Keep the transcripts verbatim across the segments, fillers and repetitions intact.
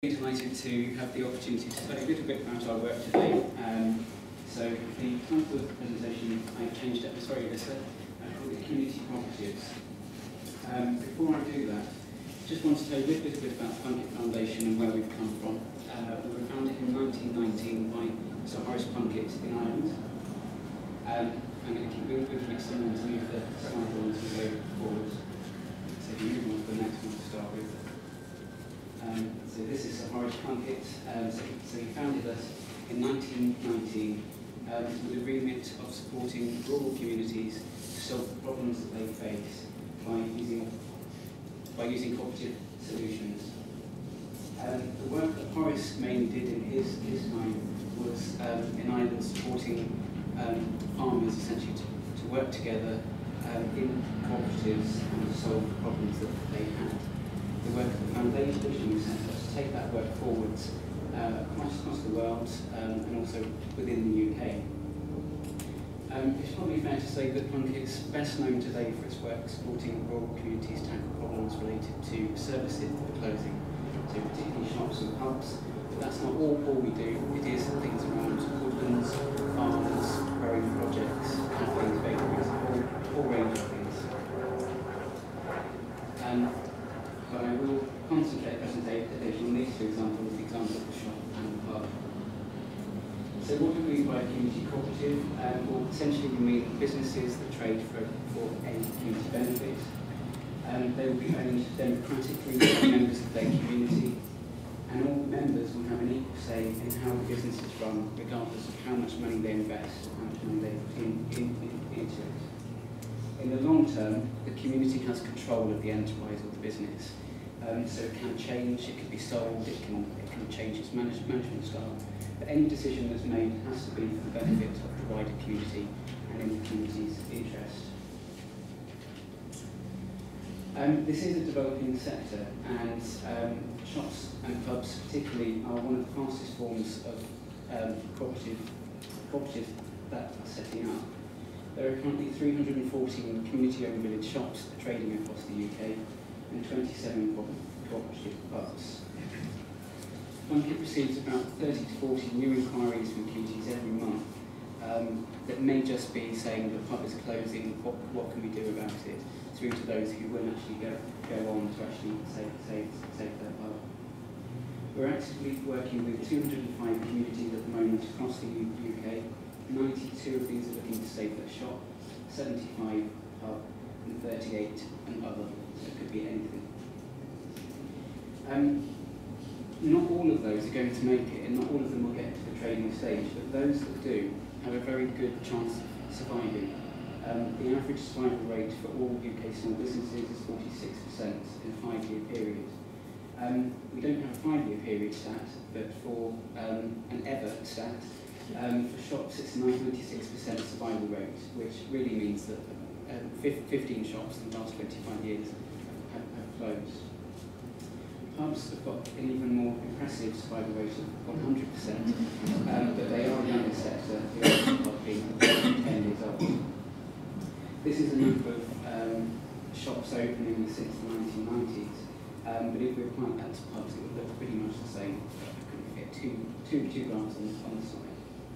Delighted to have the opportunity to tell you a little bit about our work today. Um, so the title of the presentation I changed it, sorry Alyssa, I called it Community Cooperatives. Um, before I do that, I just want to tell you a little, little bit about the Plunkett Foundation and where we've come from. Uh, we were founded in nineteen nineteen by Sir Horace Plunkett in Ireland. Um, I'm going to keep moving with the next one to move the slide on as we go forward. So if you move on to the next one to start with. Um, so this is Sir Horace Plunkett. Um, so, so he founded us in nineteen nineteen um, with the remit of supporting rural communities to solve the problems that they face by using by using cooperative solutions. Um, the work that Horace mainly did in his his time was um, in Ireland supporting um, farmers essentially to, to work together um, in cooperatives and to solve the problems that they had. The work of the foundation was set up to take that work forwards uh, across, across the world um, and also within the U K. Um, it's probably fair to say that Plunkett's best known today for its work supporting rural communities tackle problems related to services that are closing, so particularly shops and pubs. But that's not all, all we do. It is things around woodlands, farms, growing projects, cafes, bakeries, a whole, whole range of things. Um, But I will concentrate the presentation on these two examples, the example of the shop and the pub. So what do we mean by a community cooperative? Um, well, essentially we mean businesses that trade for, for a community benefit. Um, they will be owned democratically by members of their community, and all members will have an equal say in how the business is run, regardless of how much money they invest, how much money they put in, in, in, into it. In the long term, the community has control of the enterprise or the business. Um, so it can change, it can be sold, it can, it can change its manage, management style. But any decision that's made has to be for the benefit of the wider community and in the community's interest. Um, this is a developing sector, and um, shops and pubs particularly are one of the fastest forms of um, cooperative, cooperative that are setting up. There are currently three hundred and fourteen community-owned village shops trading across the U K and twenty-seven cooperative pubs. Plunkett receives about thirty to forty new inquiries from communities every month um, that may just be saying the pub is closing, what, what can we do about it, through to those who will actually go, go on to actually save, save, save their pub. We're actively working with two hundred and five communities at the moment across the U K. ninety-two of these are looking to save their shop, seventy-five pub, and thirty-eight and other, so it could be anything. Um, not all of those are going to make it, and not all of them will get to the trading stage, but those that do have a very good chance of surviving. Um, the average survival rate for all U K small businesses is forty-six percent in a five-year period. Um, we don't have a five-year period stat, but for um, an ever stat, Um, for shops, it's a ninety-six percent survival rate, which really means that um, fifteen shops in the last twenty-five years have, have closed. Pubs have got an even more impressive survival rate of one hundred percent, um, but they are a younger sector, the average pub being ten years old. This is a number of um, shops opening since the nineteen nineties, um, but if we apply that to pubs, it would look pretty much the same. I couldn't get two, two, two graphs on, on the side.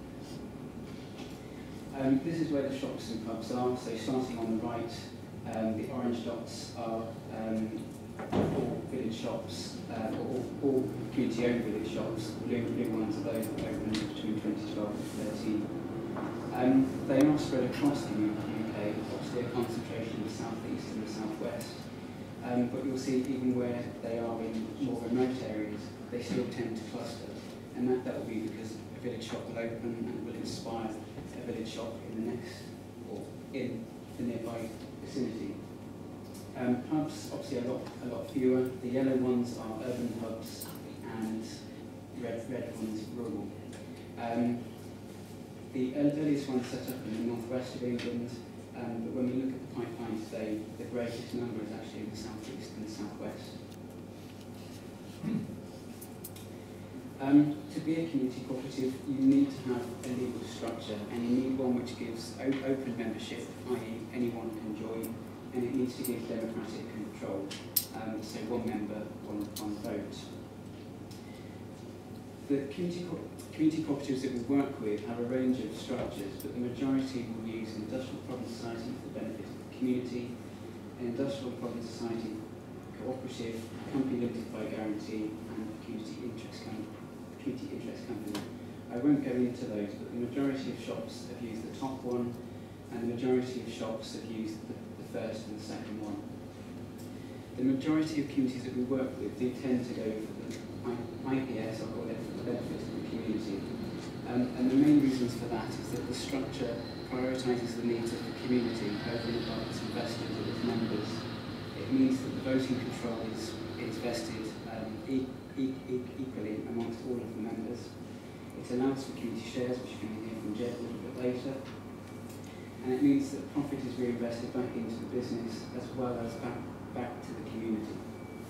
Um, this is where the shops and pubs are. So starting on the right, um, the orange dots are um, all village shops, uh, all, all community-owned village shops. The blue, blue ones are those that opened between twenty twelve and thirteen. Um, they are spread across the U K, obviously a concentration in the southeast and the southwest. Um, but you'll see even where they are in more remote areas, they still tend to cluster. And that, that will be because a village shop will open and will inspire a village shop in the next, or in the nearby vicinity. Um, pubs, obviously a lot, a lot fewer. The yellow ones are urban pubs and red, red ones rural. Um, the earliest one set up in the northwest of England, um, but when we look at the pipeline today, the greatest number is actually in the southeast and the southwest. Um, to be a community cooperative, you need to have a legal structure, and you need one which gives open membership, that is anyone can join, and it needs to give democratic control, um, so one member, one, one vote. the community, co community cooperatives that we work with have a range of structures, but the majority will use an industrial property society for the benefit of the community, an industrial property society cooperative, a company limited by guarantee, and a community interest, com community interest company. I won't go into those, but the majority of shops have used the top one, and the majority of shops have used the, the first and the second one. The majority of communities that we work with do tend to go for the I P S, or call it for the benefit of the community. Um, and the main reasons for that is that the structure prioritises the needs of the community over and above its investors and its members. It means that the voting control is, is vested um, e e e equally amongst all of the members. It allows for community shares, which you're going to hear from Jed a little bit later. And it means that profit is reinvested back into the business as well as back, back to the community.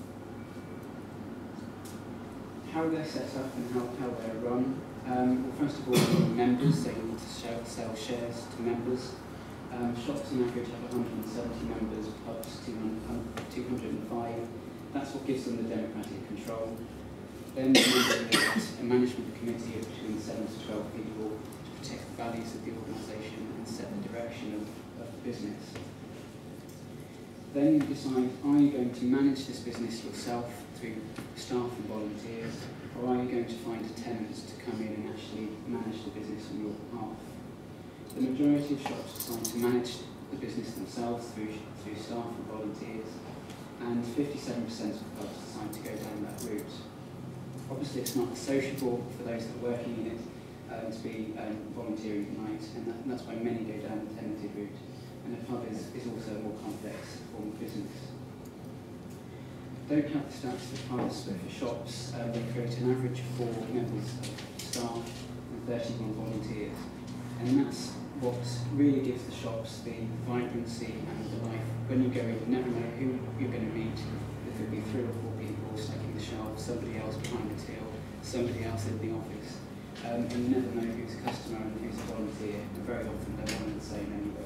How they're set up and how, how they're run. Um, well, first of all, members, they need to sell, sell shares to members. Um, shops on average have one hundred seventy members, pubs two hundred and five. That's what gives them the democratic control. Then the members elect a management committee of between seven to twelve people to protect the values of the organisation and set the direction of, of the business. Then you decide, are you going to manage this business yourself through staff and volunteers, or are you going to find tenants to come in and actually manage the business on your behalf? The majority of shops decide to manage the business themselves through, through staff and volunteers, and fifty-seven percent of pubs decide to go down that route. Obviously it's not sociable for those that are working in it uh, to be um, volunteering at night, and, that, and that's why many go down the tenanted route. And a pub is, is also a more complex form of business. Don't have the stats of the pubs, but for shops, um, they create an average of four members of staff and thirty-one volunteers. And that's what really gives the shops the vibrancy and the life. When you go in, you never know who you're going to meet. There could be three or four people stacking the shelves, somebody else behind the till, somebody else in the office. Um, and you never know who's a customer and who's a volunteer, and very often they're one and the same anyway.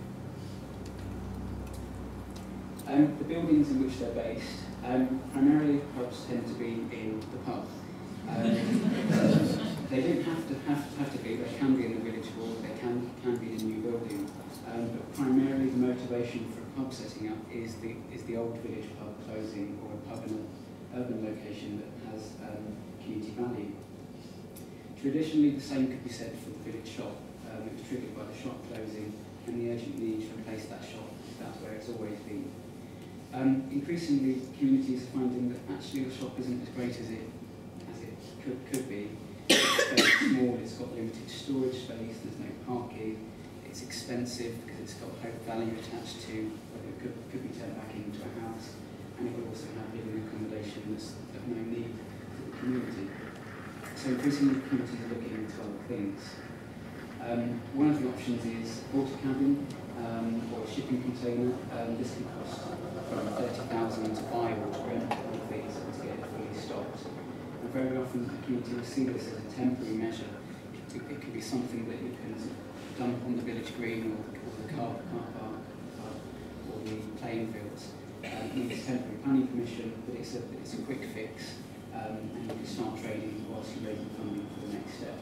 Um, the buildings in which they're based, um, primarily pubs tend to be in the pub. Um, they don't have to have, have to be, they can be in the village hall, they can, can be in a new building. Um, but primarily the motivation for a pub setting up is the, is the old village pub closing, or a pub in an urban location that has um, community value. Traditionally, the same could be said for the village shop. Um, it was triggered by the shop closing and the urgent need to replace that shop. That's where it's always been. Um, increasingly, communities are finding that actually the shop isn't as great as it as it could, could be. It's very small, it's got limited storage space, there's no parking, it's expensive because it's got hope value attached to whether it could, could be turned back into a house, and it will also have living accommodation that's of no need for the community. So increasingly, communities are looking into other things. Um, one of the options is water cabin um, or a shipping container. Um, this can cost from thirty thousand to buy water in all fees to get it fully stocked. And very often the community will see this as a temporary measure. It, it could be something that you can dump on the village green or, or the car, car park uh, or the playing fields. Um, it needs temporary planning permission, but it's a, it's a quick fix, um, and you can start trading whilst you're raising funding for the next step.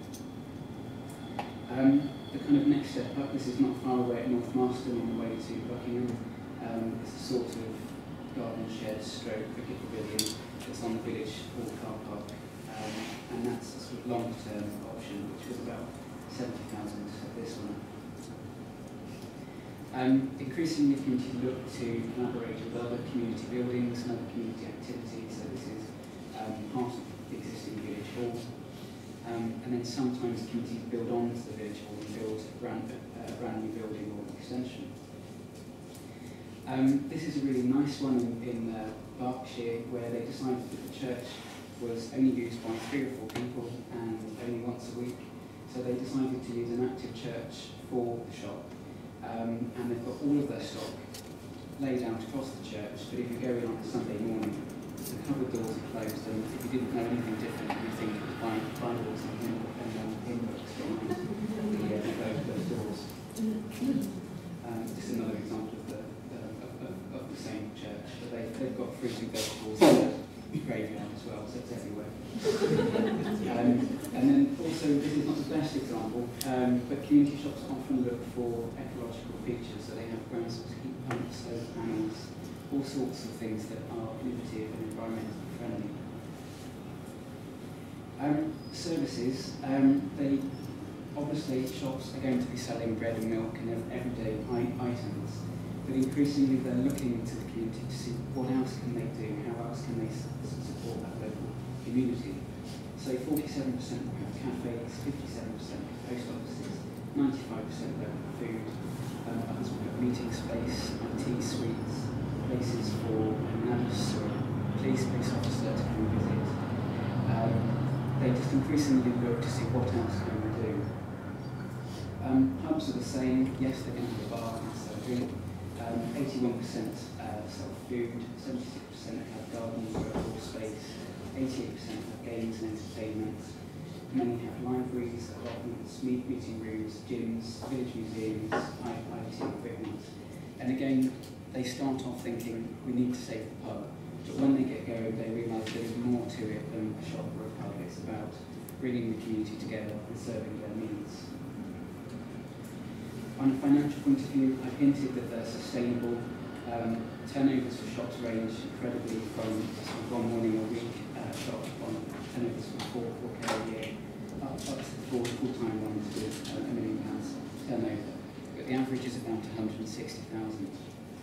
Um, the kind of next step up, this is not far away at North Marston on the way to Buckingham. Um, it's a sort of garden shed stroke cricket pavilion that's on the village hall car park, um, and that's a sort of long-term option, which was about seventy thousand of this one. Um, increasingly, communities look to collaborate with other community buildings and other community activities, so this is um, part of the existing village hall. Um, and then sometimes communities build onto the village hall and build a brand, uh, brand new building or an extension. Um, this is a really nice one in, in uh, Berkshire, where they decided that the church was only used by three or four people and only once a week. So they decided to use an active church for the shop. Um, and they've got all of their stock laid out across the church, but if you go in on a Sunday morning, the cupboard doors are closed, and if you didn't know anything different, you think it was buying Bibles and hymn, and, um, hymn books behind the, uh, the closed those doors. Um, just another example of the, uh, of, of, of the same church, but they, they've got fruit and vegetables in the graveyard as well, so it's everywhere. Um, and then also, this is not the best example, um, but community shops often look for ecological features. So they have ground source heat pumps, solar panels, all sorts of things that are innovative and environmentally friendly. Um, services, um, they obviously shops are going to be selling bread and milk and everyday items, but increasingly they're looking to the community to see what else can they do, how else can they support that local community. So forty-seven percent will have cafes, fifty-seven percent post offices, ninety-five percent local food, um, others will have meeting space, I T suites, places for a nurse or a police police officer to come and visit. Um, they just increasingly look to see what else can we do. Um, pubs are the same. Yes, they're going to have a bar and sell drink. Um, eighty-one percent uh, sell food, seventy-six percent have gardens or outdoor space, eighty-eight percent have games and entertainment. Many have libraries, allotments, meeting rooms, gyms, village museums, I T equipment. And again, they start off thinking, we need to save the pub. But when they get going, they realise there's more to it than a shop or a pub. It's about bringing the community together and serving their needs. On a financial point of view, I've hinted that they're sustainable. Um, turnovers for shops range incredibly from one morning a week uh, shop on turnovers from four, four K a year up, up to the four full-time ones with uh, a million pounds turnover. But the average is about one hundred sixty thousand.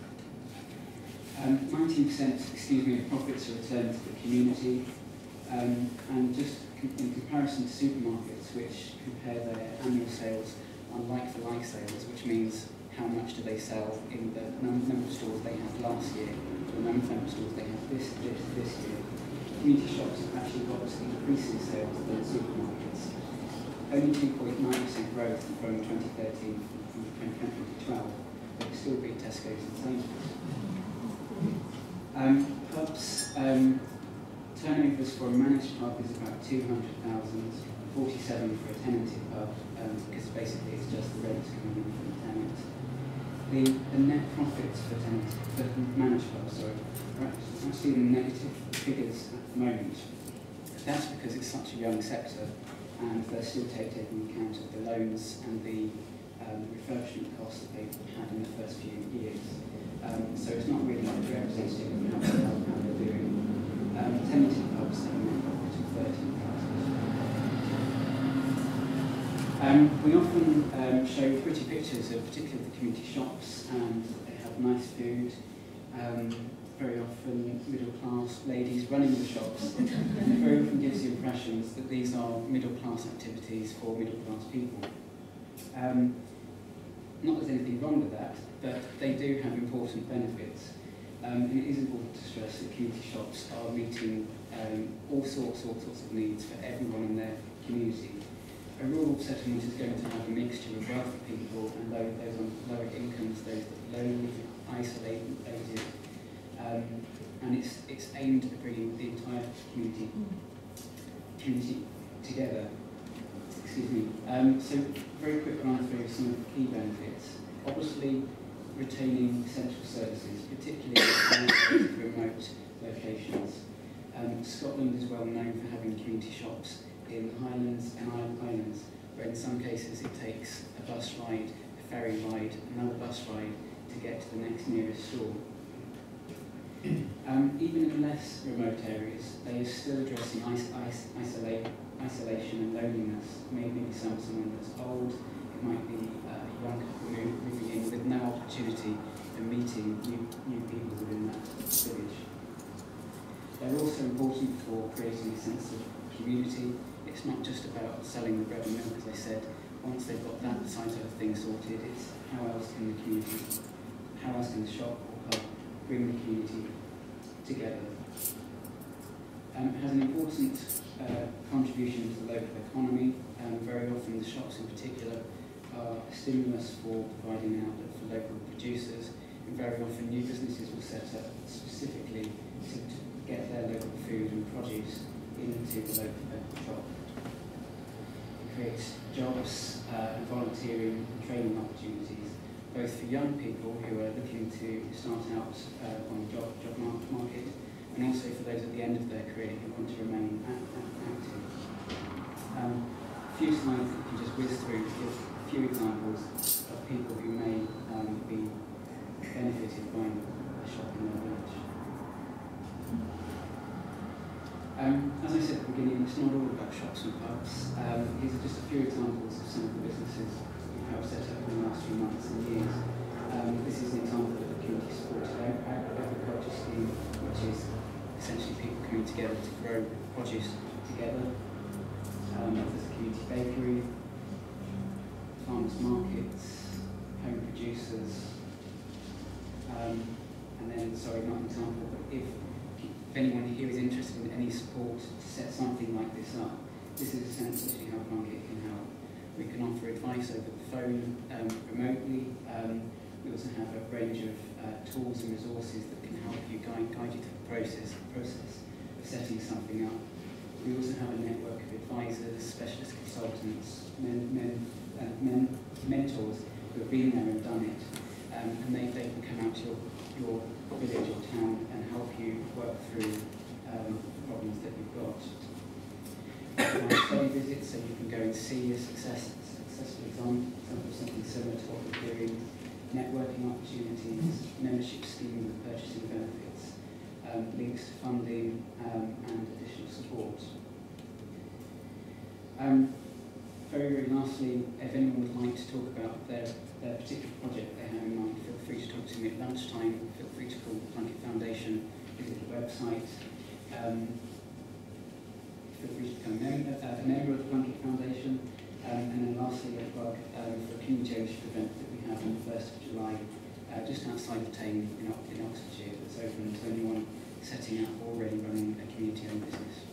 Um, nineteen percent, excuse me, of profits are returned to the community. Um, and just in comparison to supermarkets, which compare their annual sales on like-for-like sales, which means how much do they sell in the number of stores they had last year, the number of stores they have this, this, this year. Community shops have actually got increasing sales than supermarkets. Only two point nine percent growth from twenty thirteen from twenty twelve, but still beat Tesco's and Sainsbury's. Um, pubs, um, turnovers for a managed pub is about two hundred thousand, forty-seven for a tenanted pub, um, because basically it's just the rent coming in from the tenant. The, the net profits for tenants, for managed pubs, sorry, are actually in negative figures at the moment. That's because it's such a young sector and they're still taking account of the loans and the um, refurbishment costs that they've had in the first few years. Um, so it's not really representative of how, how, how they're doing. Um, tenanted pubs have a net profit of thirteen thousand. Um, we often um, show pretty pictures of particularly the community shops, and they have nice food, um, very often middle class ladies running the shops, and it very often gives the impressions that these are middle class activities for middle class people. Um, not that there's anything wrong with that, but they do have important benefits. Um, and it is important to stress that community shops are meeting um, all sorts, all sorts of needs for everyone in their community. A rural settlement is going to have a mixture of wealthy people and those, those on lower incomes, those that are lonely, isolated, um, and it's it's aimed at bringing the entire community community together. Excuse me. Um, so, very quick run through some of the key benefits. Obviously, retaining essential services, particularly in remote locations. Um, Scotland is well known for having community shops in the Highlands and Islands, where in some cases it takes a bus ride, a ferry ride, another bus ride to get to the next nearest store. Um, even in less remote areas, they are still addressing is is isolate isolation and loneliness. Maybe some someone that's old, it might be uh, a young couple moving in with no opportunity of meeting new, new people within that village. They're also important for creating a sense of community. It's not just about selling the bread and milk, as I said. Once they've got that side of things sorted, it's how else can the community, how else can the shop or pub bring the community together. Um, it has an important uh, contribution to the local economy. Um, very often the shops in particular are a stimulus for providing an outlet for local producers, and very often new businesses will set up specifically to, to get their local food and produce into the local, local shop. It creates jobs uh, and volunteering and training opportunities, both for young people who are looking to start out uh, on the job, job market, and also for those at the end of their career who want to remain active. few slides that you can just whiz through to give a few examples of people who may um, be benefited by a shop in their village. Um, as I said at the beginning, it's not all about shops and pubs. Um, these are just a few examples of some of the businesses we have set up in the last few months and years. Um, this is an example of a community supported agriculture scheme, which is essentially people coming together to grow produce together. Um, there's a community bakery, farmers markets, home producers, um, and then, sorry, not an example, but if If anyone here is interested in any support to set something like this up, this is essentially how Plunkett can help. We can offer advice over the phone um, remotely. Um, we also have a range of uh, tools and resources that can help you guide, guide you through the process, process of setting something up. We also have a network of advisors, specialist consultants, men, men, uh, men, mentors who have been there and done it, um, and they, they can come out to your, your village or town and help you work through um, problems that you've got. Study visits, so you can go and see a success, successful example, example of something similar to what we're doing. Networking opportunities, membership scheme with purchasing benefits, um, links to funding um, and additional support. Um, very, very lastly, if anyone would like to talk about their, their particular project they have in mind, feel free to talk to me at lunchtime. Feel free to call the Plunkett Foundation, visit the website. Um, feel free to become a member, uh, a member of the Plunkett Foundation. Um, and then lastly, a plug um, for a community ownership event that we have on the first of July, uh, just outside of Tame in, in Oxfordshire, that's open to anyone setting up or already running a community-owned business.